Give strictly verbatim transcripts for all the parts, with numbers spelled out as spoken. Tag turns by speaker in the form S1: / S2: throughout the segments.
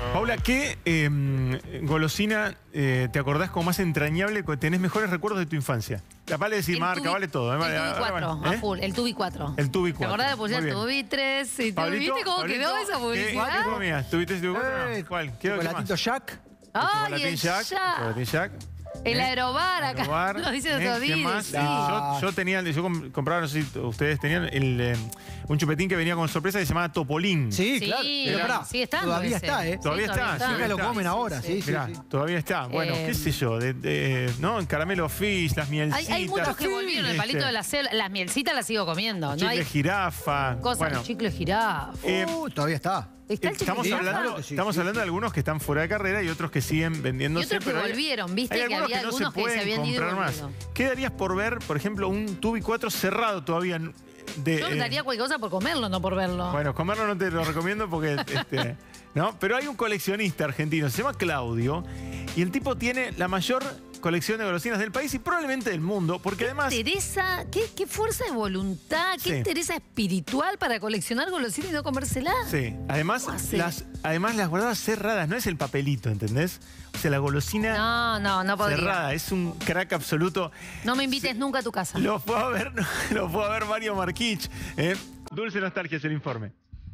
S1: Paula, ¿qué eh, golosina eh, te acordás como más entrañable, que tenés mejores recuerdos de tu infancia? Vale decir
S2: El
S1: marca,
S2: tubi,
S1: vale todo.
S2: El
S1: ¿eh?
S2: Tubi cuatro,
S1: ¿Eh?
S2: a full. El Tubi cuatro.
S1: El Tubi
S2: ¿Te
S1: cuatro.
S2: acordás de publicidad?
S1: Muy bien.
S2: Tubi tres y Tubi,
S1: Pablito,
S2: ¿viste cómo
S1: Pablito,
S2: quedó esa
S1: ¿qué,
S2: publicidad?
S1: ¿qué comías? ¿Tuviste Tubi cuatro?
S3: Eh,
S1: No. ¿Cuál? ¿Qué, qué
S3: Chocolatito
S1: más?
S3: Jack.
S2: Ay,
S1: Chocolatín
S2: el
S1: Jack.
S2: Jack.
S1: Chocolatín Jack.
S2: El aerobar acá.
S1: Aerobar.
S2: Lo dicen
S1: ¿Eh?
S2: nuestros
S1: ¿Qué
S2: días.
S1: más?
S2: Sí.
S1: Yo, yo tenía, yo com- compraba, no sé si ustedes tenían, el, eh, un chupetín que venía con sorpresa que se llamaba Topolín.
S3: Sí,
S2: Sí,
S3: claro. Pero pará,
S2: sigue estando
S3: todavía
S2: ese.
S3: está, ¿eh?
S2: Sí,
S1: Todavía está,
S2: todavía
S1: sí,
S3: Acá lo
S1: está.
S3: comen ahora, sí, sí,
S1: Mirá,
S3: sí.
S1: todavía está. Bueno,
S2: Eh,
S1: qué sé yo, de, de- ¿no? Caramelo Fizz, las
S2: Hay,
S1: mielcitas.
S2: hay muchos que volvieron. El palito de la cel, las mielcitas las sigo comiendo. No
S1: Chicle
S2: hay
S1: jirafa.
S2: cosas.
S1: Bueno,
S2: Chicle jirafa.
S1: eh,
S3: Uh, todavía está.
S2: ¿Está el chicle
S1: estamos
S2: jirafa?
S1: hablando,
S3: Claro que sí,
S1: estamos
S3: sí,
S1: hablando de algunos que están fuera de carrera y otros que siguen
S2: Y
S1: vendiéndose.
S2: otros que
S1: pero hay-
S2: volvieron, viste
S1: hay
S2: que
S1: algunos
S2: había
S1: que no
S2: algunos
S1: se
S2: que se
S1: pueden
S2: habían ido y
S1: comprar más.
S2: volvido.
S1: ¿Qué darías por ver, por ejemplo, un Tubi cuatro cerrado todavía? De,
S2: Yo
S1: eh,
S2: daría cualquier cosa por comerlo, no por verlo.
S1: Bueno, comerlo no te lo recomiendo porque... este, ¿no? Pero hay un coleccionista argentino, se llama Claudio, y el tipo tiene la mayor colección de golosinas del país y probablemente del mundo, porque además...
S2: Teresa, ¿qué, qué fuerza de voluntad, qué
S1: Sí.
S2: interés espiritual para coleccionar golosinas y no comérselas.
S1: Sí, además
S2: ¿Cómo hace?
S1: las, además las guardadas cerradas, no es el papelito, ¿entendés? O sea, la golosina
S2: No, no, no podría.
S1: cerrada, es un crack absoluto.
S2: No me invites nunca a tu casa.
S1: Lo fue a ver, lo fue a ver Mario Marquich. ¿eh? Dulce Nostalgia es el informe.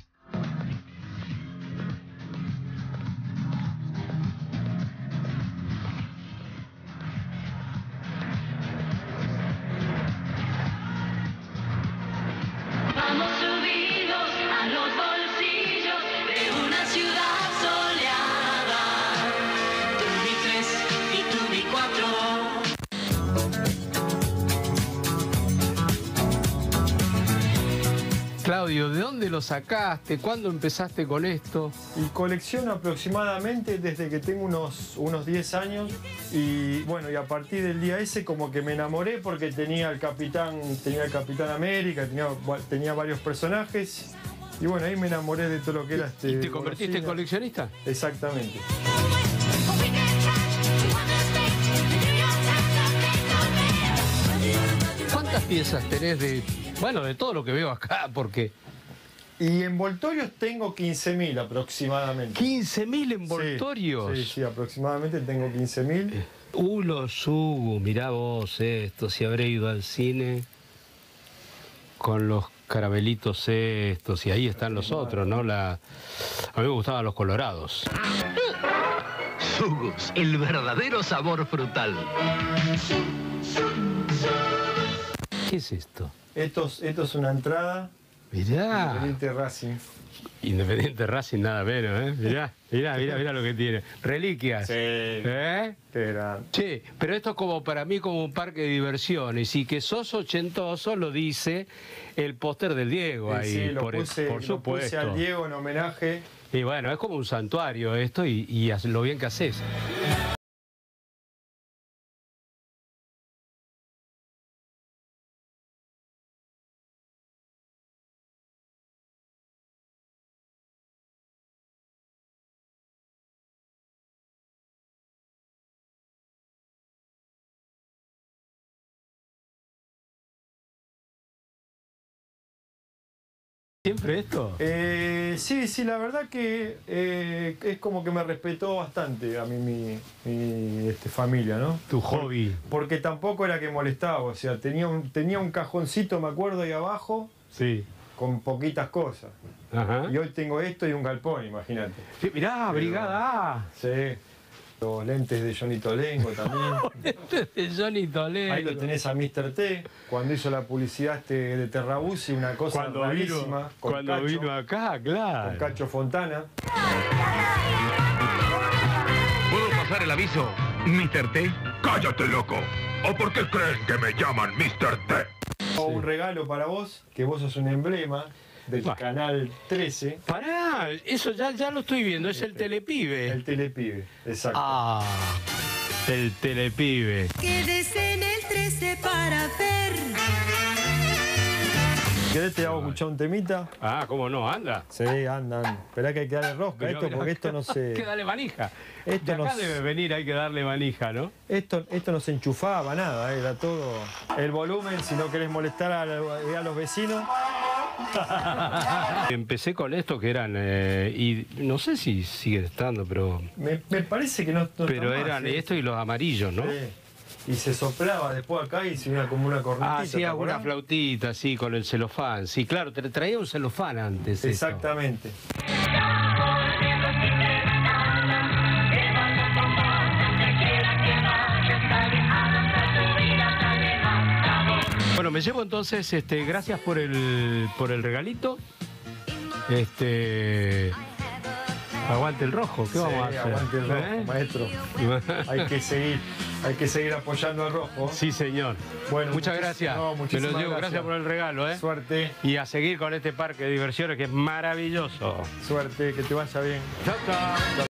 S4: Vamos subidos a los bolsillos de una ciudad soleada. Tubi tres y Tubi cuatro.
S5: Claudio, ¿de dónde lo sacaste? ¿Cuándo empezaste con esto?
S6: Y colecciono aproximadamente desde que tengo unos, unos diez años y bueno, y a partir del día ese como que me enamoré porque tenía el Capitán, tenía el Capitán América, tenía, tenía varios personajes y bueno, ahí me enamoré de todo lo que era este...
S5: ¿Y te convertiste en
S6: golosina.
S5: coleccionista?
S6: Exactamente.
S5: ¿Cuántas piezas tenés de, bueno, de todo lo que veo acá? Porque
S6: Y envoltorios tengo quince mil aproximadamente.
S5: quince mil
S6: Sí,
S5: envoltorios.
S6: Sí, sí, aproximadamente tengo quince mil.
S5: Uno Sugu, mirá vos esto, si habré ido al cine con los caramelitos estos, y ahí están los otros, ¿no? La... A mí me gustaban los colorados.
S7: Sugus, el verdadero sabor frutal.
S5: ¿Qué es esto?
S6: Esto, es- esto es una entrada
S5: Mirá.
S6: Independiente Racing.
S5: Independiente Racing, nada menos, ¿eh? Mirá, mirá, mirá, mirá lo que tiene. Reliquias.
S6: Sí.
S5: ¿Eh?
S6: Era-
S5: Che, pero esto es como para mí como un parque de diversiones y que sos ochentoso lo dice el póster del Diego ahí,
S6: Sí, lo
S5: por,
S6: puse,
S5: por
S6: lo
S5: supuesto.
S6: puse al Diego en homenaje.
S5: Y bueno, es como un santuario esto y, y haz- lo bien que haces. ¿Siempre esto?
S6: Eh, sí, sí, la verdad que eh, es como que me respetó bastante a mí mi, mi, este, familia, ¿no?
S5: Tu hobby.
S6: Porque tampoco era que molestaba, o sea, tenía un, tenía un cajoncito, me acuerdo, ahí abajo,
S5: Sí.
S6: con poquitas cosas.
S5: Ajá.
S6: Y hoy tengo esto y un galpón, imagínate.
S5: Sí, mirá, Brigada A.
S6: Sí. Los lentes de Johnny Tolengo también.
S5: De Johnny Toledo.
S6: Ahí lo tenés a mister T, cuando hizo la publicidad este de Terrabuzzi, una cosa
S5: Cuando
S6: rarísima.
S5: vino,
S6: con
S5: cuando
S6: Cacho,
S5: vino acá, claro.
S6: con Cacho Fontana.
S8: ¿Puedo pasar el aviso, mister T? ¡Cállate, loco! ¿O por qué creen que me llaman mister T?
S6: O un regalo para vos, que vos sos un emblema del
S5: Bah.
S6: canal trece,
S5: Pará, eso ya, ya lo estoy viendo, es el Telepibe.
S6: el Telepibe. Exacto.
S5: Ah, el Telepibe.
S4: Quédese en el trece para ver.
S6: ¿Querés te hago escuchar un temita?
S5: Ah, ¿cómo no? Anda.
S6: Sí, andan. Esperá que hay que darle rosca a
S5: Pero
S6: esto,
S5: mira,
S6: porque esto no
S5: Hay que
S6: se.
S5: darle manija.
S6: Esto
S5: De acá
S6: no se-
S5: debe venir, hay que darle manija, ¿no?
S6: Esto, esto no se enchufaba nada, eh, era todo. El volumen, si no querés molestar a, la- a los vecinos.
S5: Empecé con esto que eran, eh, y no sé si sigue estando, pero...
S6: Me, me parece que no, no
S5: Pero
S6: está más,
S5: eran
S6: ¿eh?
S5: esto y los amarillos, ¿no?
S6: Sí. Y se soplaba después acá y se iba como una cornetita.
S5: Ah, sí,
S6: ¿te
S5: alguna
S6: acordás?
S5: flautita, sí, con el celofán. Sí, claro, te traía un celofán antes. esto.
S6: Exactamente.
S5: Bueno, me llevo entonces, este, gracias por el, por el regalito. Este, aguante el rojo, ¿qué
S6: Sí,
S5: vamos a hacer?
S6: aguante el rojo,
S5: ¿Eh?
S6: maestro. Hay que seguir, hay que seguir apoyando al rojo.
S5: Sí, señor.
S6: Bueno,
S5: muchas
S6: muchis-
S5: gracias.
S6: no,
S5: Me
S6: muchísimas
S5: lo llevo,
S6: gracias.
S5: gracias por el regalo, ¿eh?
S6: Suerte,
S5: Y a seguir con este parque de diversiones que es maravilloso.
S6: suerte, que te vaya bien.
S5: Chao, chao.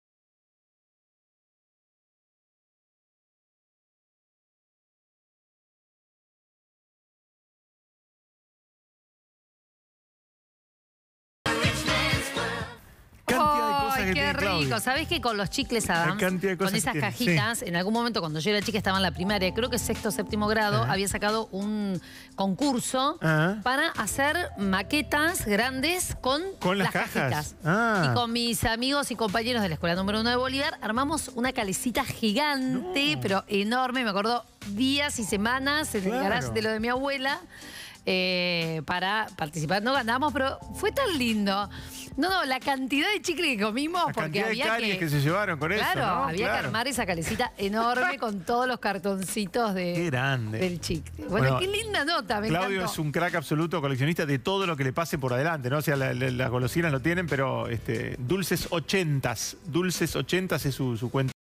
S1: Cantidad de cosas
S2: ¡Ay,
S1: que
S2: qué
S1: tiene
S2: rico!
S1: Claudio.
S2: ¿Sabés que con los chicles Adams,
S1: cantidad de cosas
S2: con esas
S1: que tiene,
S2: cajitas, en algún momento cuando yo era chica estaba en la primaria, creo que sexto o séptimo grado,
S1: Ajá.
S2: había sacado un concurso
S1: Ajá.
S2: para hacer maquetas grandes con,
S1: ¿Con las cajas?
S2: cajitas.
S1: Ah.
S2: Y con mis amigos y compañeros de la Escuela Número Uno de Bolívar armamos una calecita gigante, pero enorme, me acuerdo, días y semanas en
S1: Claro.
S2: el garage de lo de mi abuela. eh, para participar. No ganamos, pero fue tan lindo. No, no, la cantidad de chicle que comimos,
S1: La
S2: porque
S1: cantidad de
S2: había
S1: caries
S2: que...
S1: que se llevaron con
S2: Claro,
S1: eso, ¿no?
S2: había que
S1: Claro.
S2: armar esa calecita enorme con todos los cartoncitos de,
S1: Qué grande.
S2: del chicle. Bueno,
S1: Bueno,
S2: qué linda nota, me
S1: Claudio
S2: encantó.
S1: es un crack absoluto, coleccionista de todo lo que le pase por adelante, ¿no? O sea, la- la- las golosinas lo tienen, pero este, dulces ochentas. Dulces ochentas es su, su cuenta.